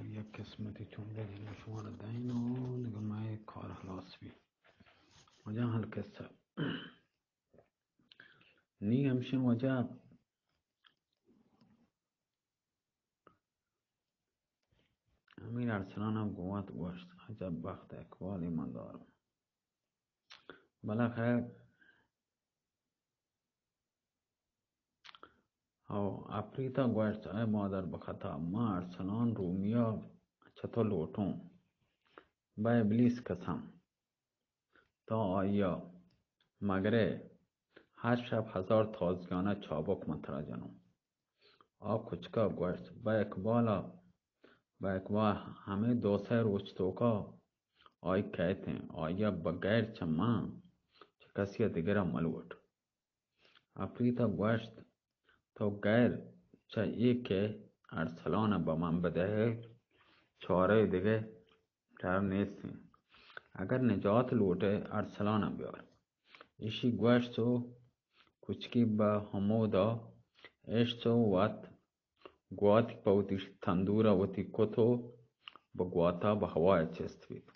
یک قسمتی چون بدین شما رو دین و دیگه من کار خلاص بی وجه حل قصه نی همشن وجه امیر ارسلان هم قوت گوشت عجب بخت اقبال ایمان دارم بالاخره او اپریتا گوشت ای مادر بخطا ما ارسلان رومیا چطور لوٹوں با ابلیس قسم تا آیا مگره هر شب 1000 تازگانه چابک منترا جنم آ کچکا گوشت با اقبال همه دوسه روچتوکا آی کہتے ہیں آیا بغیر چما چه کسی دیگر ملوٹ اپریتا گوشت تو غیر چه ای که ارسلان به من بده چاره دیگه در نیستی اگر نجات لوٹے ارسلان بیار ایشی گوشت و کچکی با همودا اشت و وات گواتی پوتی تندورا وتی کتو با گواتا با هوای چست بید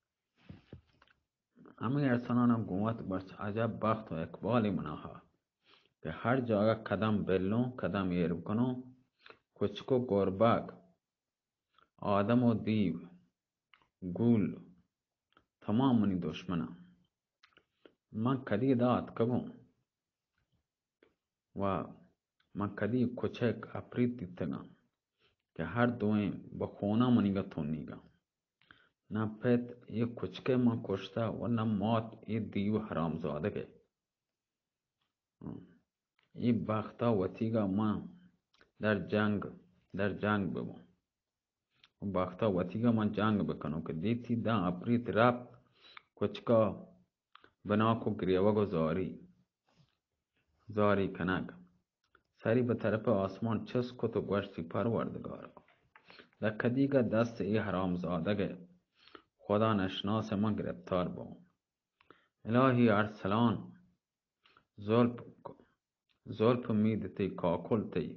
امیر ارسلان گوات برس عجب بخت و اقبالی مناها که هر جاگه قدم بلوں قدم ایرب کنوں کچکو گورباگ آدم و دیو گول تمام منی دشمنا من کدی داد کبوں و من کدی کچک اپریت دیتگا که هر دوئیں بخونا منی گا تونیگا نہ پت یہ کچکے ماں کشتا و نہ موت یہ دیو حرام زادگے یہ باختا وطیگا ماں در جنگ ببوں باختا وطیگا ماں جنگ بکنو کہ دیتی دا اپریت رب کچکا بنا کو گریوگو زاری کنگ سری به طرف آسمان چس کو تو گوشتی پروردگارا در کدیگا دست ای حرام زادگے خدا نشناس من گرفتار بوں الهی ارسلان زلف میدتی کاکل تی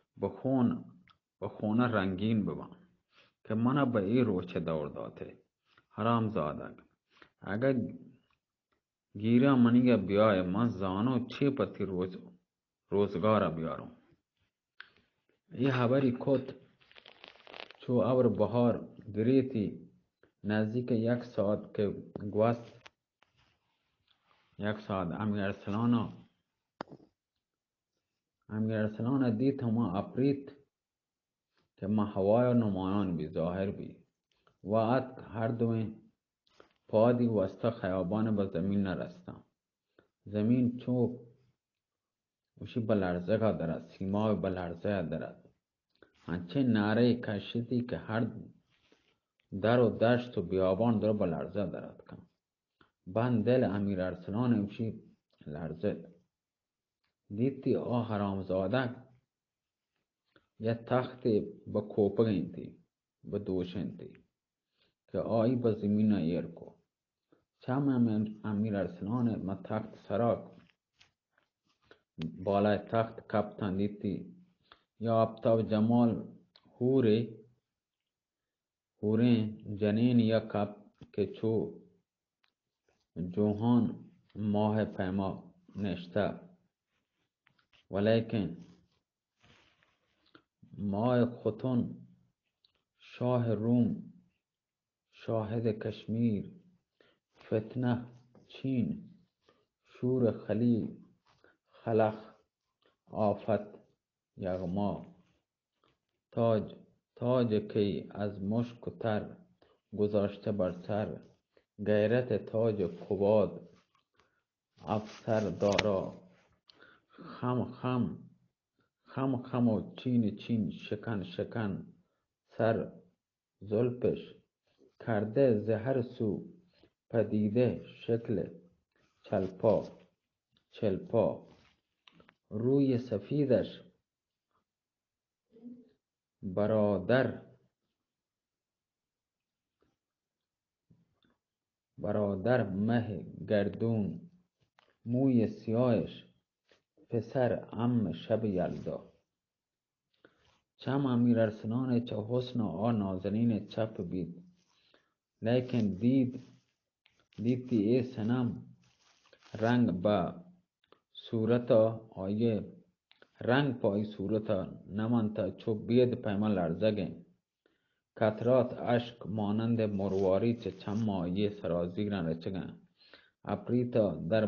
بخون رنگین ببان که منو به ای روچه دور داته حرام زادگ اگر گیرا منیگا بیای من زانو چی پتی روزگارا بیارم ای حبری کت چو اور بهار گریتی نزدیک 1 ساعت که گوست 1 ساعت امیر ارسلان دید هما اپریت که ما هوای نمایان بی ظاهر بی و ات هر دویں پادی وسط خیابان به زمین نرستم زمین چوب وشی بلرزه کا درد سیمای بلرزه درد هنچه نعره کشیدی که هر در و دشت و بیابان در بلرزه درد کن بند دل امیر ارسلان امشی لرزد دیتی آ حرام زاده یه تختی با کوپگین تی با دوشن تی که آیی با زمین ایر کو چم امیر ارسلان ما تخت سراک بالای تخت کپتن دیتی یا ابتاب جمال هورین جنین یا کپ که چو جوهان ماه پیما نشته ولیکن ماه خطون شاه روم شاهد کشمیر فتنه چین شور خلیل خلق آفت یغما تاج کی از مشک و تر گذاشته بر سر غیرت تاج قباد افسر دارا خم و چین شکن سر زلفش کرده زهر سو پدیده شکل چلپا روی سفیدش برادر مه گردون موی سیاهش پسر عم شب یلدا چم امیر ارسلان چه حسن آ نازنین چپ بید. لیکن دیدی ای سنم رنگ با صورتا آیه رنگ پای صورتا نمانتا چو بید پیما لرزگه. قطرات اشک مانند مرواری چه چم آیه سرازیرن رچگن. اپریتا در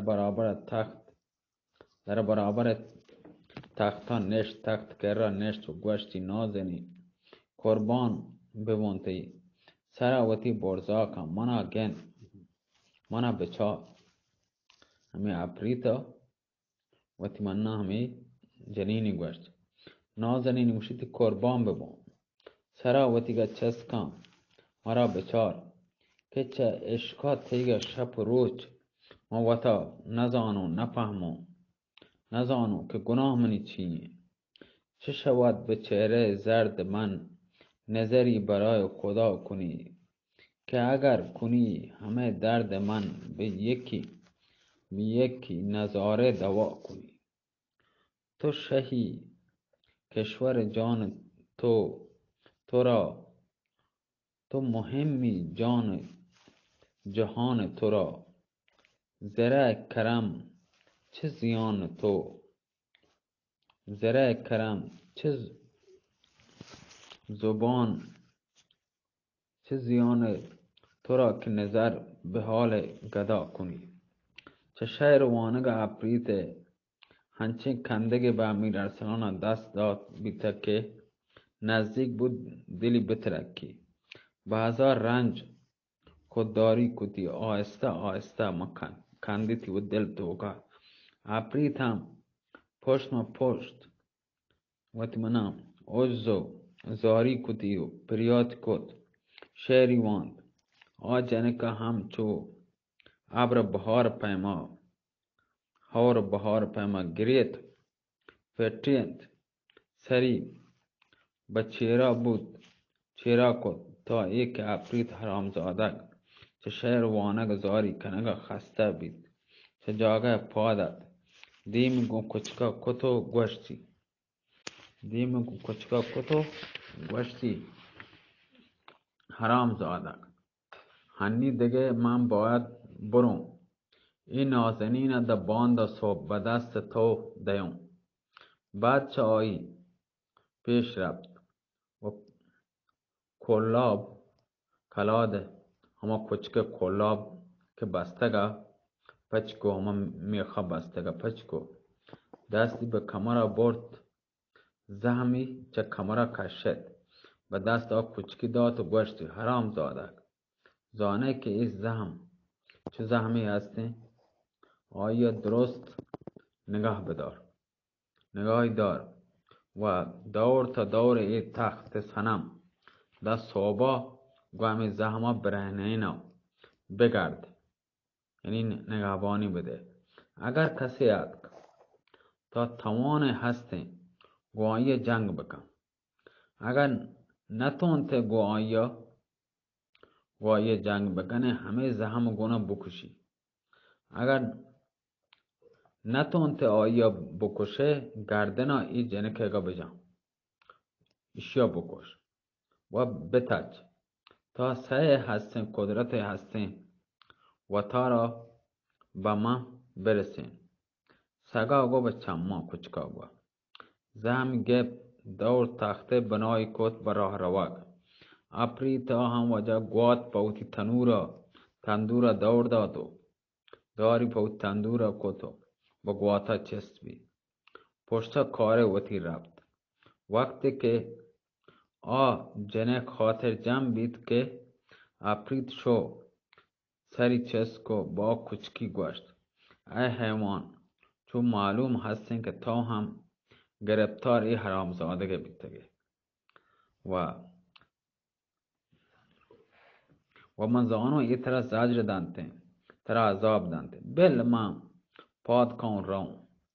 برابر تختا نشت تخت کرا نشت و گوشتی نازنی قربان بمونتی سراوتی برزاکم منا گن منا بچار. हमें अप्रीता वतिमन्ना हमें जनीनी गोश्त नाजनीनी मुशिति कुर्बान बबो सरावती का चस्का मरा बेचार के चा इश्का थेगा शप रोच मवता नजानो नफहमो नजानो के गुनाह मनी चीए चशवाद बेचेरे जर्द मन नजरी बराय खुदा कुनी के अगर कुनी हमें दर्द मन बे یکی نظاره دوا کنی. تو شهی کشور جان تو را تو مهمی جان جهان تو را زره کرم چه زیان تو زره کرم چه زبان چه زیان تو را که نظر به حال گدا کنی. چه شعر وانگ اپریت هنچه کندگی به امیر ارسلان دست داد بیتا که نزدیک بود دلی بترکی. به هزار رنج خودداری کتی آهسته آهسته مکن کندیتی و دل توگا. اپریت هم پشت ما پشت وقتی منم عزو زاری کتی و پریات کت شعری واند آجنه هم چو ابر بهار پیما هور بهار پیما گریت فترینت سری به چیرا کد تا ایک اپریت حرامزادک چه شعر وانگ زاری کنگ خسته بید چه جاگه پادت دیمی گو کچکا گوشتی حرامزادک هنی دیگه من باید برم این نازنین دا باند صبح به دست تو دیم. بعد چه آیی پیش رفت و کلاد همه کچک کلاب که بستگا پچکو همه میخا بستگا پچکو دستی به کمره برد زهمی چه کمره کشد به دست آ کچکی داد و گوشتی حرام زادک زانه که این زهم چه زهمی هستی آیا درست نگاهی دار و دور تا دور ای تخت سنم دا صوبا گوهمی زهما برهنه بگرد یعنی نگهبانی بده. اگر کسی ات تا توان هستی گواهی جنگ بکن. اگر نتونته گواهی جنگ بکنه همه زهم گونه بکشی. اگر نتونته آیا بکشه گردنا ای جنکه گا بجام ایشیا بکش و بتج تا سعی هستین قدرت هستین و تا را به ما برسین. سگا گو به چما کچکا گو زهمی گپ دور تخته بنای کت براه رواگ. اپریتا هم وجه گوات پوتی تندورا دور دادو داری پوتی تندورا کتو با گواتا چست بی پشتا کاره وتی رفت. وقتی که جنه خاطر جمع بید که اپریت شو سری چست کو با کچکی گوشت ای حیوان چون معلوم هستین که تو هم گرفتار ای حرامزادگه بیتگه و من زانو ای طرح زجر دانته طرح عذاب دانته بل من پاد کن روم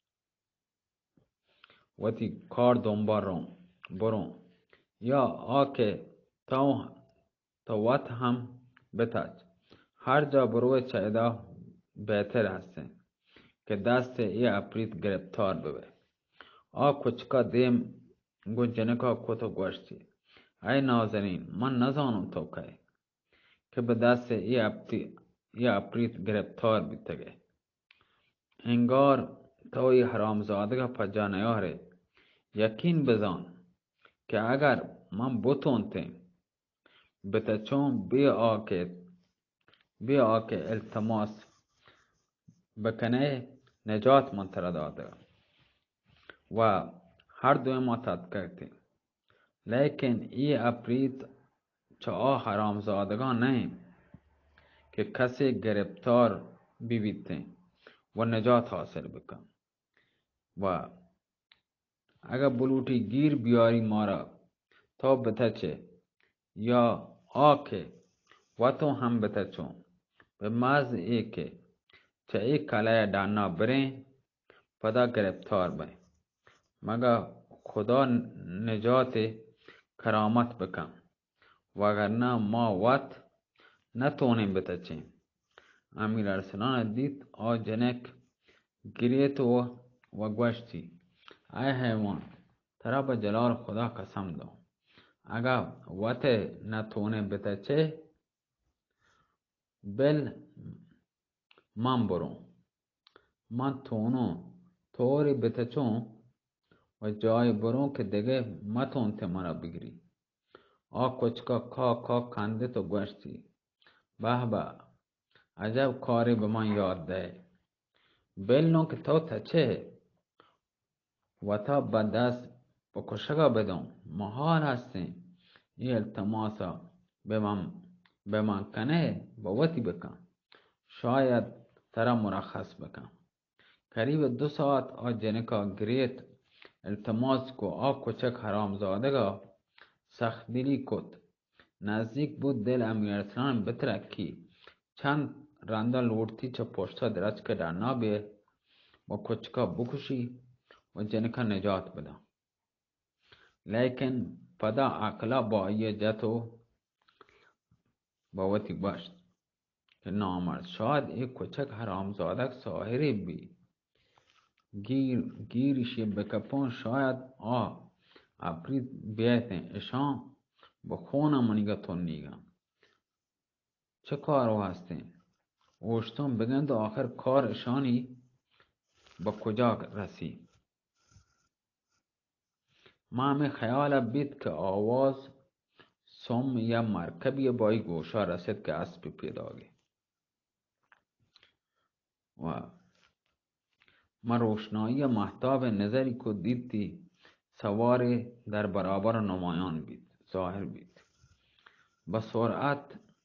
وتی کار دنبال روم برون یا آکه تو وقت هم بتاج هر جا بروی چایده بهتر هستن که دست ای اپریت گرفتار ببه. کچکا دیم گو جنکا کتو گوشتی ای نازنین من نزانم تو که به دست ای اپریت گرفتار بیتگه. انگار توی حرامزادگا پجا نیاره. یقین بزن که اگر من بتونتم بتچون بیا که التماس بکنه نجات من تر داده و هر دوی ما تد کردیم. لیکن ای اپریت چه حرامزادگان نیم که کسی گرفتار بیویده و نجات حاصل بکن. و اگر بلوٹی گیر بیاری مارا تو بتچه یا آکه و تو هم بتچون به محض ای که چه ای کلای دانا بریں پدا گرفتار بیں مگر خدا نجات کرامت بکن وگرنه ما وقت نتونیم بتچیم. امیر ارسلان دید جنک گریت و گوشتی ای حیوان ترا به جلال خدا قسم دو اگر وقت نتونه بتچه بل من برو من تونو طوری بتچون و جای برو که دیگه متونت مرا بگیری. کچکا کا کنده تو گوشتی به عجب کاری به من یاد ده. بلنو که تو تچه و تا به دست بکشگا بدون محال هستیم این التماسا به من کنه با وطی بکن شاید ترا مرخص بکن. قریب 2 ساعت جنکا گریت التماس کو کچک حرامزادگا سخت دلی کت. نزدیک بود دل امیر ارسلان بترکی چند رنده لورتی چه پشتا درچ که در نابه و کچکا بکشی و جنکا نجات بده. لیکن پدا عقلا با ای جتو باوتی باشد که نامرد شاید ای کچک حرامزادک ساحری بی گیرشی بکپون شاید اپریت بیتن اشان بخونه منیگا تونیگا چه کارو هستین اوشتون بگند و آخر کار اشانی با کجا رسی. ما همی خیال بید که آواز سم یا مرکبی بای گوشا رسید که اسب پیداگی و ما روشنایی محتاب نظری کو دیدی سوار در برابر نمایان بید ظاهر بید با سرعت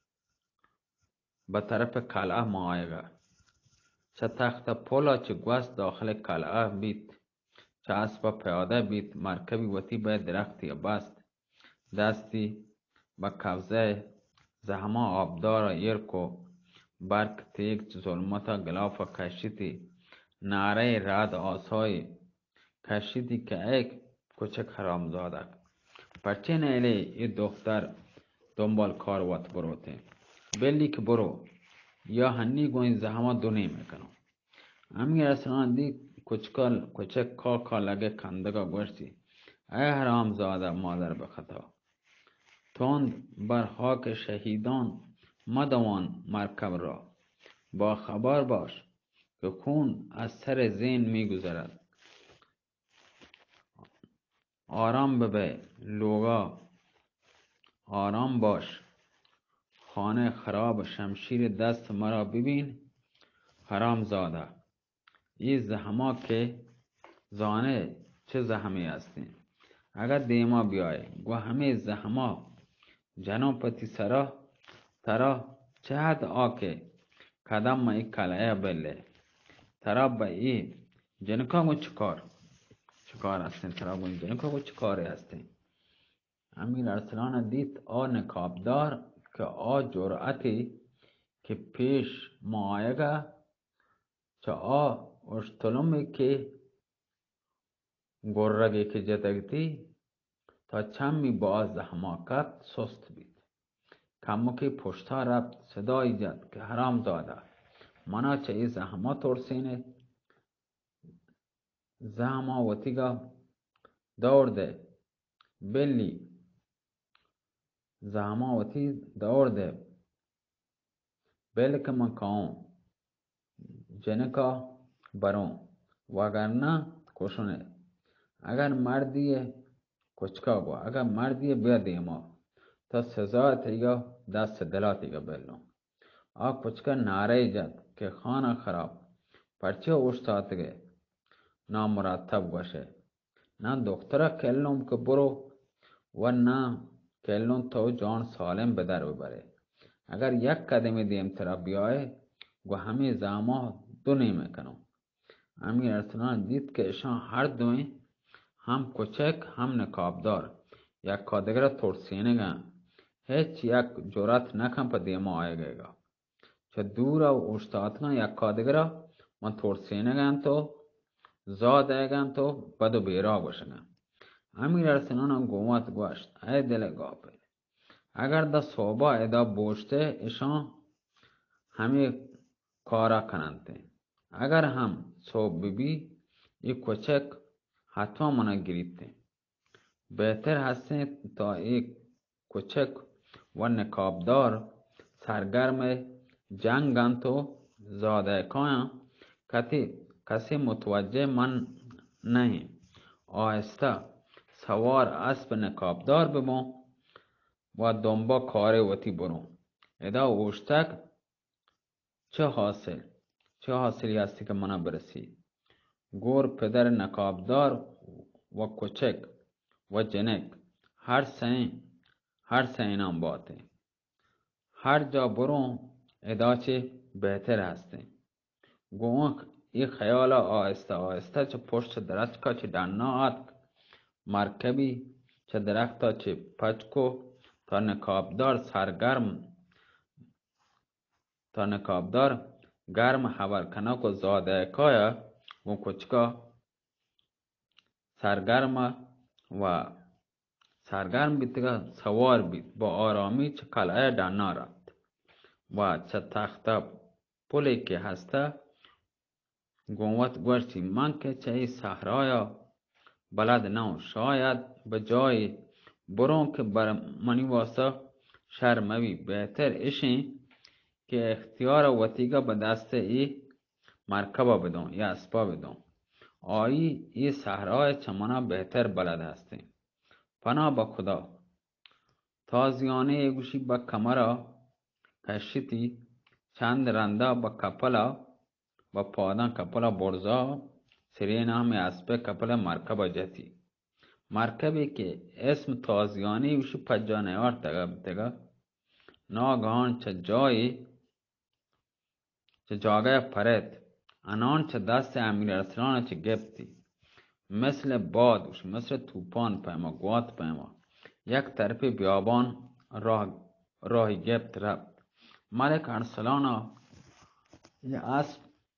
به طرف قلعه مایگا چه تخت پولا چه گوست داخل قلعه بید چه اسب پیاده بید مرکبی وطی به درختی بست دستی با کفزه زهما آبدار ایرکو برک تیگ ظلمتا گلاف کشیتی نعره رد آسای کشیتی که ایک کوچک حرامزاده پرچه نیلی ای دختر دنبال کار وات بروته بلی که برو یا هنی گوین زهما دونی میکنم. امیر ارسلان دی کوچک کا لگه کندگا گوشتی ای حرامزاده مادر بخطا تند بر خاک شهیدان مدوان مرکب را با خبر باش که خون از سر زین میگذرد. آرام ببه لوگا آرام باش خانه خراب شمشیر دست مرا ببین حرام زاده این زحما که زانه چه زحمی هستین اگر دیما بیای گو همه زحما جنو پتی سرا ترا چه حد آکه قدم ما ای کلعه بله ترا با ای جنکا گو چکار هستین ترا گو جنکا گو چکاری هستین. امیر ارسلان دید نکابدار که جرأتی که پیش مایگا چه اشتلومی که گرگی که جتگتی تا چمی باز حماقت سست بید کمو که پشتا رفت صدای جد که حرام زاده منا چه ای زحمه ترسینه زحمه وطیگا دور ده بلی زحماوتی دور ده بل که من کام جنکا برون وگرنه کشونه. اگر مردی کچکا گو اگر مردی بیا دیما تا سزا تیگا دست دلا تیگا بلو. آ کچکا ناره جد که خانه خراب پرچه اوشتاتگه نامرتب باشه. نه دختره کلم که برو و نه کلون تو جان سالم به در ببره. اگر یک قدم دیم طرف بیایه گو همه زما دو نیمه کنم. امیر ارسلان دید که ایشان هر دوی هم کوچک هم نقابدار یک دیگر ترسینه گن. هیچ یک جرات نکن پا دیما آئے گا. چه دور و اوشتاتگان یک دیگر من ترسینه گن تو زاد ایگن تو بدو بیرا باشگن. امیر ارسلان گومت گوشت ای دل گاپه اگر دا صوبا ادا بوشته ایشان همه کارا کننده. اگر هم صوب بی ای کوچک حتما منا گریته. بهتر هسته تا ای کوچک و نقابدار سرگرم جنگن تو زاده کایا کسی متوجه من نہیں. آهسته سوار اسب نقابدار ببون و دنبا کار وتی برون. ادا اوشتک چه حاصلی هستی که منا برسی. گور پدر نقابدار و کوچک و جنک هر سینان باته. هر جا برون ادا چه بهتر هسته. گوانک ای خیال آهسته چه پشت درچکا چه دنا آت مرکبی چه درختا چه پچکو تا نقابدار گرم حول کنک و زاده کایا و کچکا سرگرم بیتگا سوار بیت با آرامی چه قلعه دنا رفت و چه تخت پلی که هسته گوت گوشتی من که چه ای صحرایا بلد نو شاید به جای برون که بر منی واسه شرموی. بهتر ایشی که اختیار وطیگا به دست ای مرکبا بدون یا اسبا بدون. آیی ای صحرای چمنا بهتر بلد هستی. پناه با خدا. تازیانه گوشی با کمرا کشتی چند رنده با کپلا با پادان کپلا برزا سری نام اسب کپلا مرکبا جتی. مرکبی که اسم تازیانه گوشی پجانه آر تگا ناگهان چه جاگه پرد انان چه دست امیر ارسلان چه گفتی مثل بادوش مثل توپان پیما گوات پیما یک طرف بیابان راهی گفت رفت. ملک ارسلان یه اسب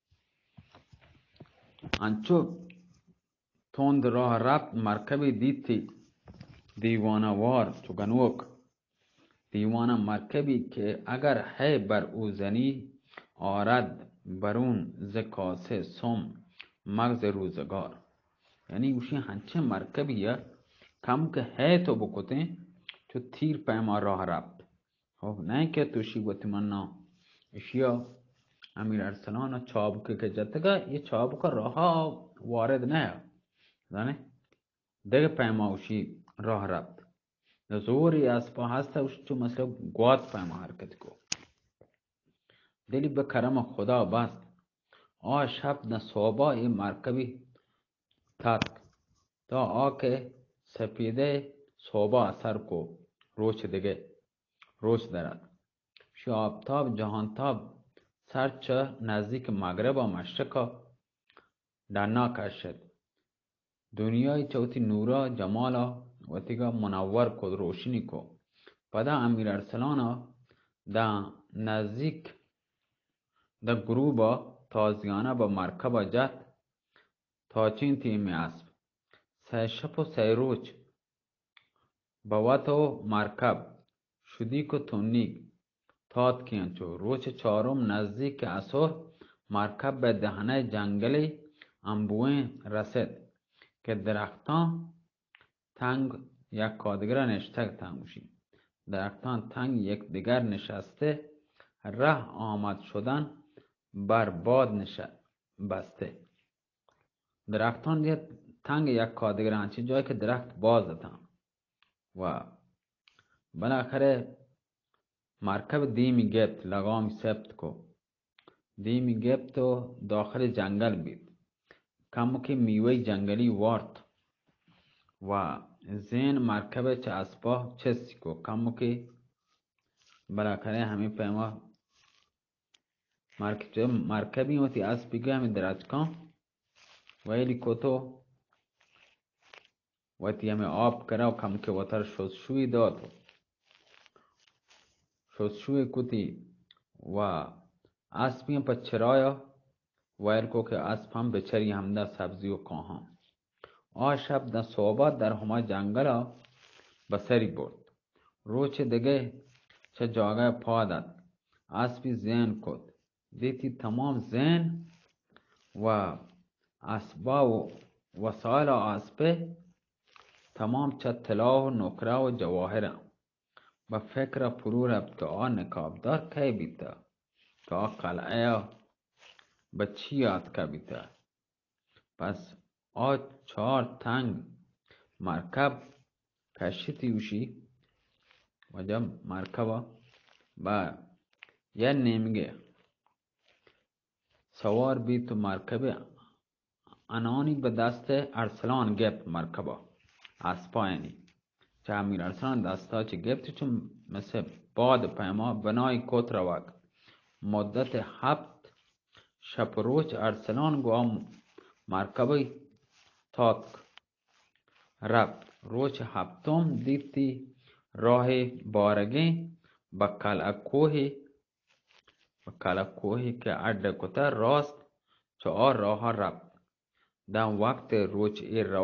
انچو تند راه رفت مرکبی دیتی دیوانوار چوگنوک دیوانه مرکبی که اگر هی بر او زنی آرد برون ز کاسه سم مغز روزگار. یعنی اوشی هنچه مرکبیه کم که هی تو بکته چو تیر پیما راه رفت. خب نه که توشی گوتی من نا اشیا امیر ارسلان چابکه که جتگه یه چابک راه وارد نه دانه دیگه پیما اوشی راه رفت. زوری اسبا هسته اوشی چو مثلا گوات پیما حرکت کو. دلی به کرم خدا بست. شب نه صوبا ای مرکبی تک تا آکه سپیده صوبا اثر کو روچ درد. شابتاب جهانتاب سرچه نزدیک مغرب و مشرق دنا کشد. دنیای چوتی نورا جمالا و تیگا منور کد روشنی کو. پدا امیر ارسلان دا نزدیک دا گروبا تازیانه با مرکبا جت تا چین تیمی اسب. سه شب و سه روز بواتو مرکب شدی که تونیگ تاد کینچو. روز چهارم نزدیک عصر مرکب به دهنه جنگلی انبوه رسید که درختان تنگ یک کادگر نشتک تنگوشی. درختان تنگ یک دیگر نشسته، ره آمد شدن بر باد بسته. درختان دید تنگ یک کادگر هنچی جایی که درخت بازتن و بالاخره مرکب دیمی گفت لگامی سبت کو. دیمی گفت و داخل جنگل بید. کمو که میوه جنگلی وارد و زین مرکب چه اسبا چستی کو. کمو که بالاخره همین پیما مرکبی ہوتی اسبی که همین درج کن ویلی کتو وقتی همه آب کرا و کم که وطر شوی داد شوی کتی و اسبی هم پا چرایا ویل کو که اسب هم بچری هم ده سبزی و کاها. شب ده صحبت در همه جنگل بسری برد. روچ دیگه چه جاگه پادد اسبی زین کد. دیتی تمام زین و اسبا و وسایل اسبه تمام چه طلا و نکره و جواهره. با فکر فرو رفت که نکابدار کی بیتا که قلعه به چی یاد که بیتا. پس 4 تنگ مرکب کشتی وشی و جب مرکب با یه نیمگه سوار بی تو مرکب انانی به دست ارسلان گفت مرکبا اسپاینی چه امیر ارسلان دستا چه گفت چون مثل باد پیما بنای کت روک مدت 7 شب روز ارسلان گواه مرکبی تاک رفت. روز 7 دیتی راه بارگی با قلعه کوهی که ارده کتا راست 4 راه رفت. در وقت روچ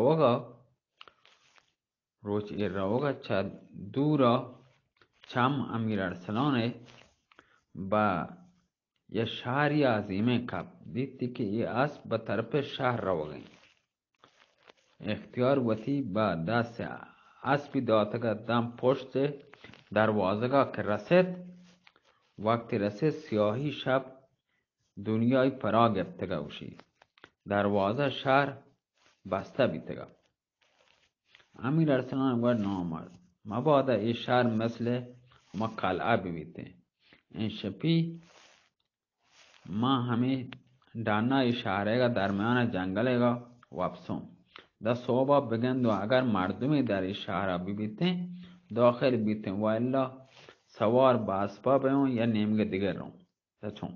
ای روگا چه دورا چم امیر ارسلانه با یه شهری عظیمه کب. دیدی که یه اسب به طرف شهر روگی اختیار وطی با دست اسبی داتگا دم پشت دروازگا که رسید. وقتی رسید سیاهی شب دنیای پرا گفتگا وشی دروازه شهر بسته بیتگا. امیر ارسلان گوید نامرد مبادا ای شهر مثل ما قلعه بیته. این شپی ما همه دانای شهرگا درمیان جنگلگا وابسون دا صوبا بگند و اگر مردمی در این شهر بیته داخل بیته و الا سوار با اسبا بیون یا نیمگه دیگر رو چون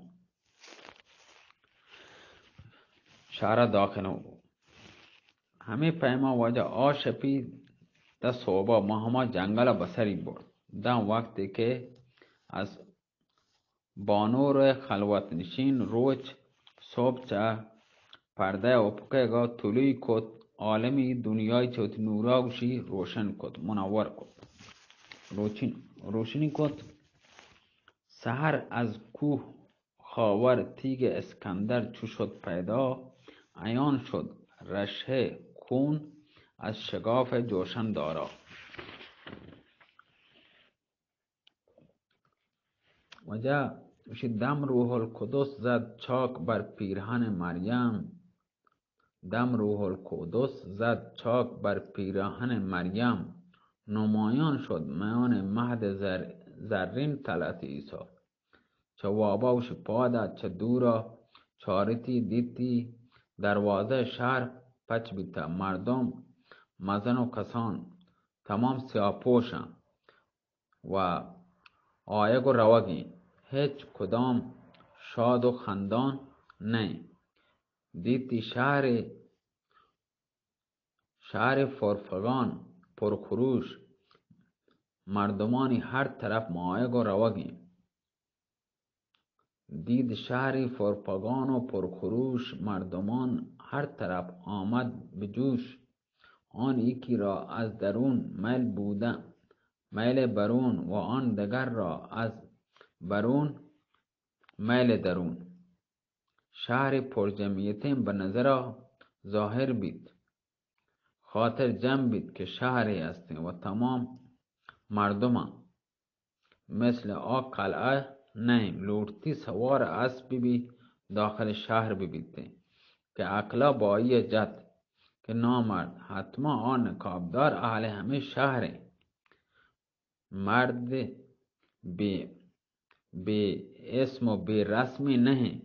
شهر داخل ہو. همه پیما وجه شپی دا صوبا ما همه جنگل بسری برد. دا وقتی که از بانور خلوت نشین روچ صبح چه پرده اپکه گا طلوی کد عالمی دنیای چوت نورا گوشی روشن کد منور کد روشنی کد. سحر از کوه خاور تیگ اسکندر چو شد پیدا عیان شد رشه خون از شگاف جوشن دارا. وجه دم روح القدس زد چاک بر پیرهن مریم. دم روح القدس زد چاک بر پیرهن مریم نمایان شد میان مهد زرین طلعت عیسی. چه واباوش پادا چه دورا چارتی دیتی دروازه شهر پچ بیتا. مردم مزن و کسان تمام سیاپوشن و آیگ و روگی هیچ کدام شاد و خندان نه. دیتی شهر فرفگان پرخروش مردمانی هر طرف آیگ و روگی. دید شهری فرفگان و پرخروش مردمان هر طرف آمد به جوش. آن یکی را از درون میل برون و آن دگر را از برون میل درون. شهر پرجمعیت به نظر ظاهر بید خاطر جمع بید که شهری هستیم و تمام مردم مثل قلعه نیم لورتی سوار اسب بی داخل شهر ببیده که اقلا با ای جد که نامرد حتما آن نکابدار اهل همه شهر مرد به اسم و به رسمی نه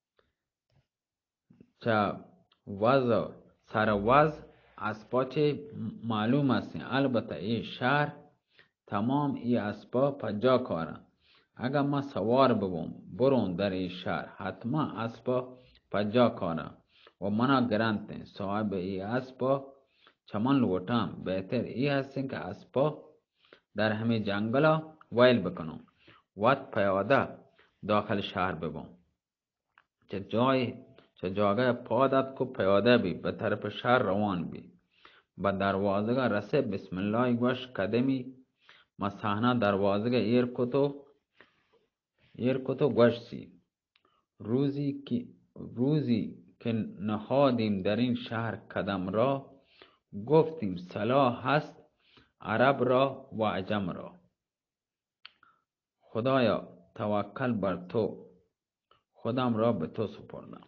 چه وضع سر وضع اسبا چه معلوم است. البته این شهر تمام ای اسبا پجا کارن. اگر ما سوار ببوم برون در این شهر حتما اسبا پجا کارن و منا گرانتن صاحب ای اسبا چمن لوٹم بهتر ای هستن که اسبا در همه جنگلا ویل بکنم وقت پیاده داخل شهر ببوم چه جاگه پادت کو پیاده بی به طرف شهر روان بی به دروازه رسه بسم الله گوش قدمی مسحنه دروازه ایر کتو گوش سی روزی که نهادیم در این شهر قدم را گفتیم صلاح هست عرب را و عجم را. خدایا توکل بر تو خودم را به تو سپردم.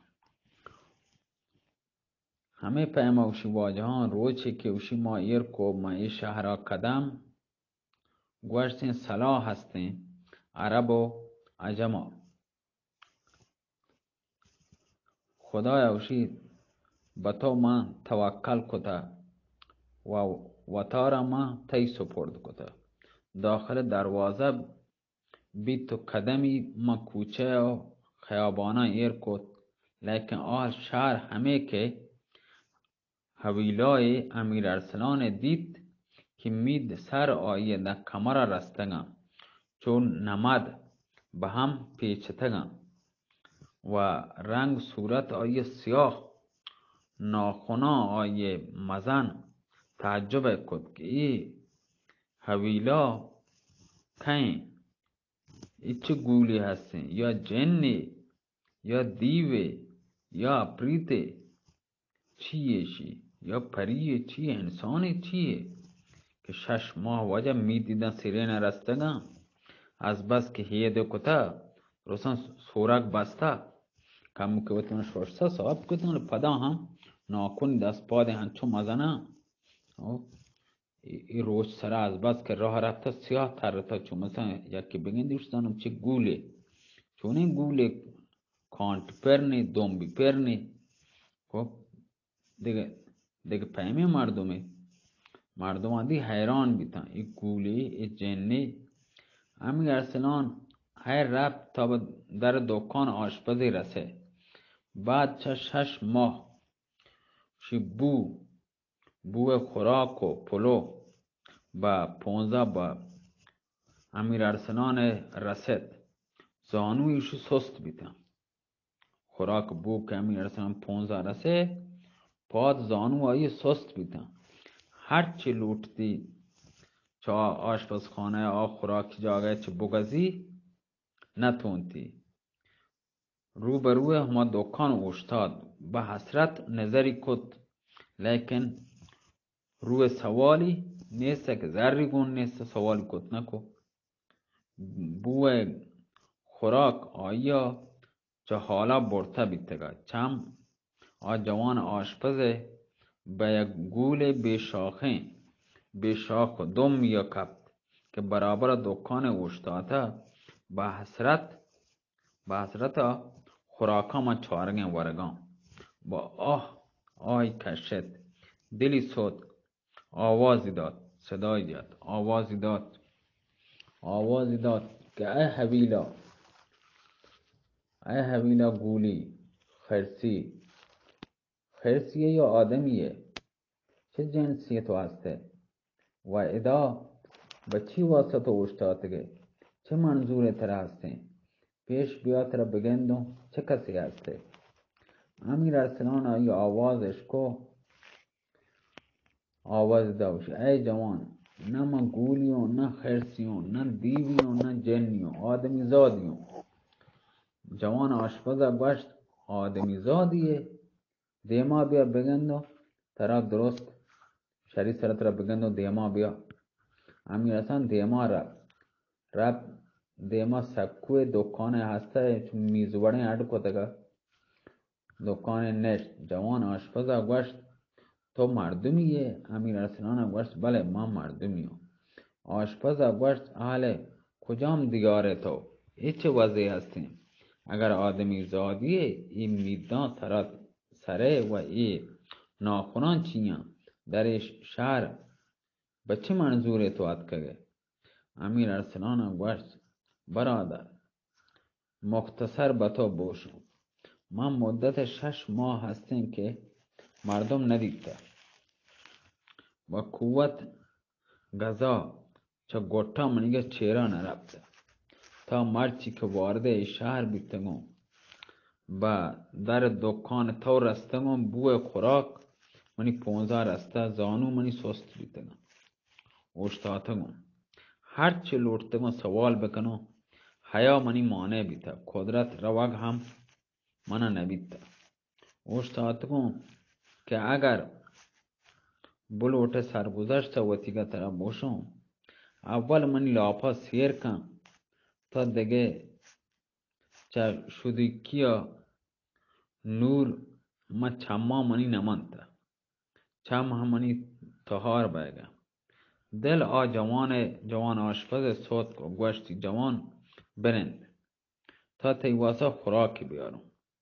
همه پیموشی واجهان روچه که اوشی ما ایر کو ما ای شهر قدم گوشتین صلاح هستین عرب و عجم. خدایا اوشی به تو من توکل کتا و تارا من تی سپرد کتا. داخل دروازه بی تو قدمی ما کوچه و خیابانه ایر کت لیکن آل شهر همه که حویلای امیر ارسلان دید که مید سر آیه در کمر رستگم چون نمد به هم پیچتگم و رنگ صورت آیه سیاه ناخونا آیه مزن تعجب کد که ای حویلا کہیں ای چه گولی هستین یا جنی یا دیوه یا پریته چیه شی یا پریه چیه انسانی چیه که 6 ماه وجه می دیدن سیرین رستگم از بس که هیده کتا رسان سورک بسته کمو که بتونه شورسته صاحب کتونه پدا هم ناکن دست پاده هنچو مزنه ای روش سره از بس که راه رفته سیاه تر رفته چون مثلا یکی بگین دوستانم چه گوله چون این گوله کانت پرنی دومبی پرنی خب دیگه پیمی مردم دی حیران بیتن این گوله این جنی امیر ارسلان هر رفت تا در دکان آشپزی رسه بعد 6 ماه شی بو خوراک و پلو با 15 با امیر ارسلان رسد زانویشو سست بیتن خوراک بو که امیر ارسلان 15 رسه پاد زانو آیه سست بیتن هرچی لوٹتی چه آشپزخانه خوراک جاگه چه بگزی نتونتی رو به روی همه دکان اوشتاد به حسرت نظری کد لیکن روی سوالی نیست که ذری گون نیست سوالی کد نکو بوی خوراک آیا چه حالا برته بیتگا چم جوان آشپز به یک گول بیشاخ دم یا کپت که برابر دکان اوشتاده به حسرت خوراکا ما چارگن ورگان با آی کشت دلی سود آوازی داد صدای داد آوازی داد که ای حویلا گولی خرسیه یا آدمیه چه جنسی تو هسته و ادا به چی واسه تو اوشتاتگه چه منظور تر هسته پیش بیا تر بگندو چه کسی هسته. امیر ارسلان آئی آوازش کو آواز داوش ای جوان نه من گولیوں نه خرسیوں نه دیویوں نه جنیوں آدمی زادیوں. جوان آشپزه گوشت آدمی زادیه دیما بیا بگندو ترا درست شری سرت را بگند و دیما بیا. امیر حسن دیما رفت دیما سکوی دکان هسته چون میزوبرین اڈ کتگا دکان نشت. جوان آشپز گوشت تو مردمیه؟ امیر ارسلان گوشت بله ما مردمیم. آشپز گوشت اهل کجام دیاره تو؟ چه وضعی هستیم؟ اگر آدمی زادیه این میدان سره و این ناخونان چیان در شهر به چه منظور تو اتکگه؟ امیر ارسلان گوشت برادر مختصر به تو بوشم. من مدت 6 ماه هستیم که مردم ندیده و قوت غذا چه گوٹا منیگه چیرا نرفته تا مرچی که وارد شهر بیتگم با در دکان تو رستگم بوی خوراک منی 15 رسته زانو منی سست بیتگم اوشتاتگم هرچی لوٹتگم سوال بکنم حیا منی مانع بیتا قدرت روگ هم منه نبیتا اوشتاتگم که اگر بلوٹ سرگذشت وطیگه ترا بوشم اول منی لاپا سیر کن تا دیگه چه شدی کیا نور ما چما منی نمانتا چم همانی تهار بیگه دل جوان آشپز صوت کو گوشتی جوان برند تا تیواسا خوراکی بیارم.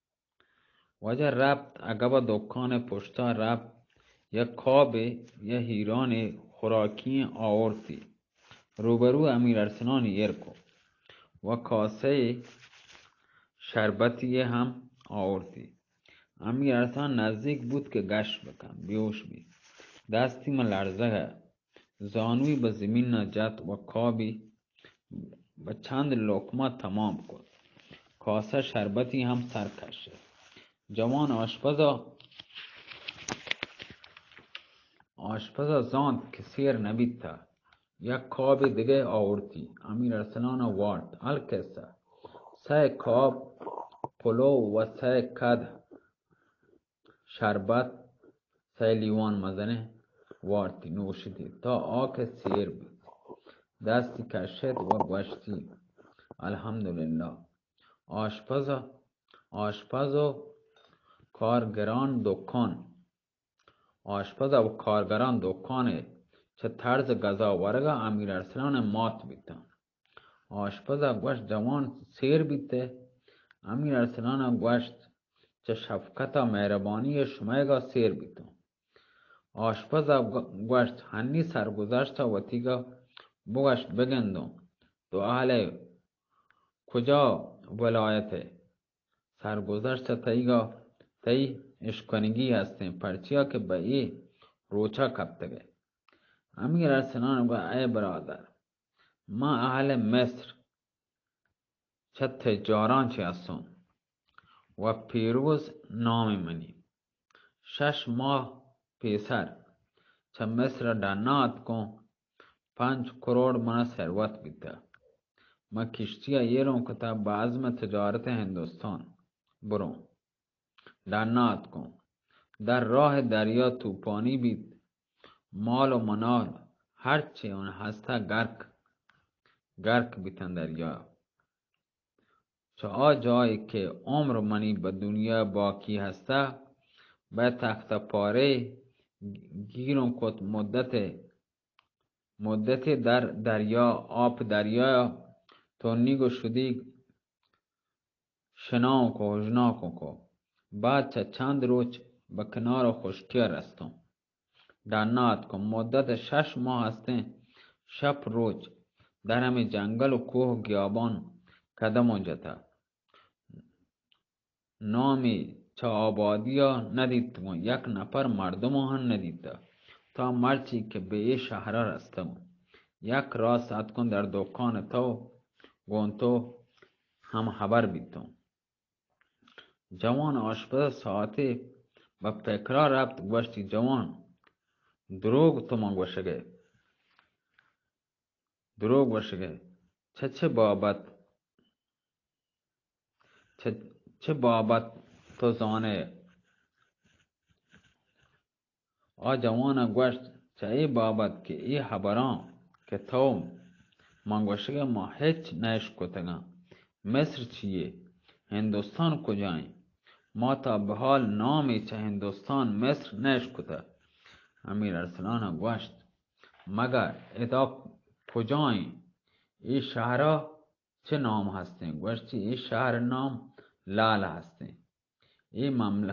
وجه رفت اگه دکان پشتا رفت یک کاب یک هیران خوراکی آورتی روبرو امیر ارسلان ایرکو و کاسه شربتی هم آورتی. امیر ارسلان نزدیک بود که گشت بکن بیوش بید. دستی من لرزه زانوی به زمین نجات و کابی و چند لقمه تمام کن. کاسه شربتی هم سر کشه. جوان آشپزا زاند که سیر نبیتا یک کاب دیگه آورتی. امیر ارسلان وارد الکسه 3 کاب پلو و 3 کد شربت 3 لیوان مزنه وارتی نوشیدی تا آک سیر بید. دستی کشید و گوشتی الحمدلله. آشپز و کارگران دکان چه طرز غذا ورگا امیر ارسلان مات بیتن. آشپز گوشت جوان سیر بیته. امیر ارسلان گوشت چه شفقت و مهربانی شمایگا سیر بیتن. آشپز گوشت هنی سرگذشت و تیگا بگشت بگندم تو اهل کجا ولایته؟ سرگذشت تیگا تی اشکنگی هستیم پرچیا که به ای روچا کبتگه. امیر ارسلان گوشت ای برادر ما اهل مصر چه تجاران چی هستم و پیروز نام منی 6 ماه پیسر چه مصر دنات کن 5 کروڑ من ثروت بیده. ما کشتی ایرم کتا با عزم تجارت هندوستان برون دنات کن. در راه دریا توپانی بید مال و منال هرچی اون هسته گرک بیتن دریا. چه جایی که عمر منی به دنیا باقی هسته به تخت پاره گیرم کت مدت در دریا آب دریا تو نیگو شدی شناو کو هجنا کو بعد چه چند روز به کنار خشکی رستم دنات کن. مدت 6 ماه هستن شب روز در همه جنگل و کوه و گیابان قدم و جتا نامی چه آبادی ها ندیدم یک نفر مردم هم ندیده تا مرچی که به این شهر رستم یک راست ساعت کن در دکان تو گونتو هم خبر بیتم. جوان آشپز ساعتی به فکرها رفت گوشتی جوان دروغ تو من گوشگه چه بابت تو زانه. جوان گوشت چه بابت که ای خبران که تو منگوشگ ما هیچ نش کتگم. مصر چیه؟ هندوستان کجایی؟ ما تا به حال نامی چه هندوستان مصر نش کته. امیر ارسلان گوشت مگر ادا کجایی؟ ای شهرها چه نام هستین؟ گوشتی ای شهر نام لال هستین. ای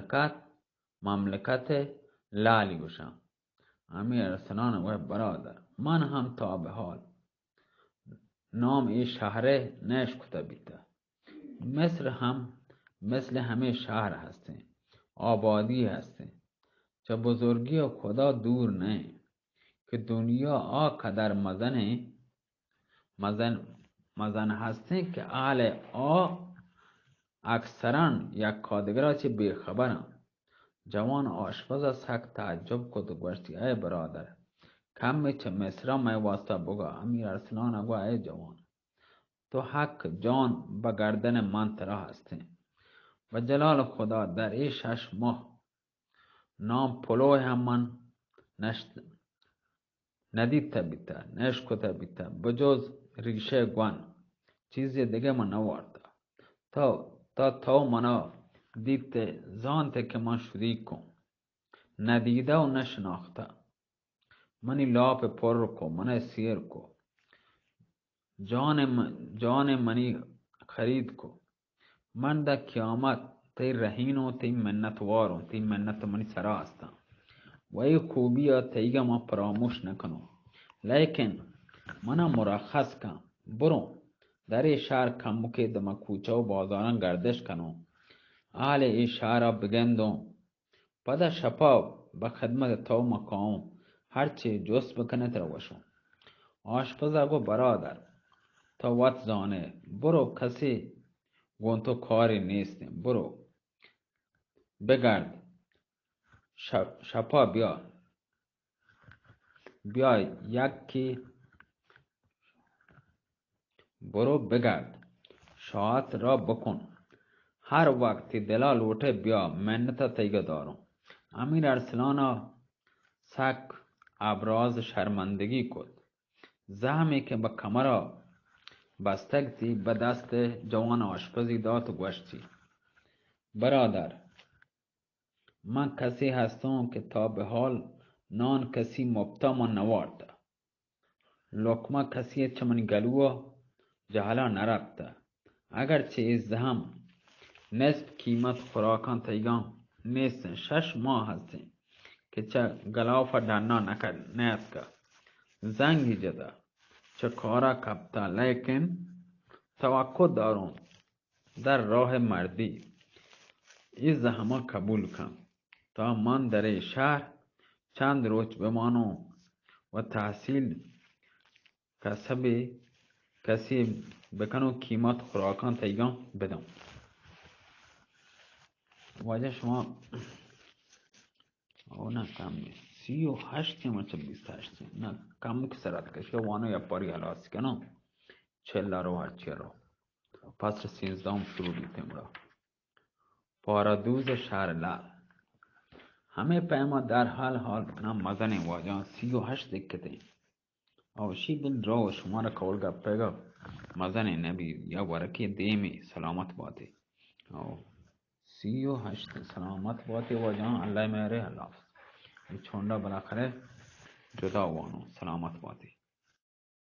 مملکت لالی گوشم. امیر ارسلان گوشت برادر من هم تا به حال نام ای شهر نش کته بیته. مصر هم مثل همه شهر هستین، آبادی هستین. چه بزرگی و خدا دور نه که دنیا آقدر مزن هستین که اهل اکثرا یک کادگرا چه بیخبرن. جوان آشپز از حق تعجب کد و گوشتی ای برادر کمی چه مصر می واسطه بگا. امیر ارسلان گو ای جوان تو حق جان به گردن من ترا هستی و جلال خدا در این 6 ماه نام پلوه هم من ندیده بیته نشکته بیته بجز ریشه گوان چیزی دیگه من نوارده. تا منا دیده زانته که من شدی کن ندیده و نشناخته. منی لاپ پر کو منی سیر کو جان منی خرید کو. من در قیامت تی رهینو تی منتوارو تی منت منی سرا هستم و ای خوبی ها تیگه ما فراموش نکنو. لیکن منم مرخص کن برو در ای شهر کمو که دم کوچه و بازاران گردش کنو. اهل ای شهر را بگندو پدا شپا به خدمت تو مقام هرچی جست بکنه تر وشو. آشپز گو برادر تا وقت زانه برو کسی گونتو کاری نیستیم برو بگرد شپا بیا یکی برو بگرد شاعت را بکن هر وقتی دلا لوٹه بیا منت تیگه دارم. امیر ارسلان سک ابراز شرمندگی کد. زهمی که به کمر بستگتی به دست جوان آشپزی داد و گوشتی برادر من کسی هستم که تا به حال نان کسی مبتا من نوارده لقمه کسی چمن گلو جهلا نرفته. اگرچه از هم نصف قیمت خوراکان تیگان نیستن 6 ماه هستین که چه گلاف دنا نیست که زنگی جده چه کارا کبتا. لیکن توقع دارم در راه مردی از همه قبول کن تا من در شهر چند روز بمانم و تحصیل کسی بکنو قیمت خوراکان تیگان بدم. واجه شما او نه کم نیست 38 ما چه 28 نه کم که سرات کشی وانو یا پاری حلاس کنم 40 رو هرچی رو پس 13 شروع بیتیم را پارادوز شهر لال همه پیما در حال نم مزن واجان 38 دکته او شی بل رو شما را کولگا پیگا مزن نبی یا ورکی دیمی سلامت باتی او 38 سلامت باتی واجان الله میره حلاف چوندا بالاخره جدا وانو سلامت باتی.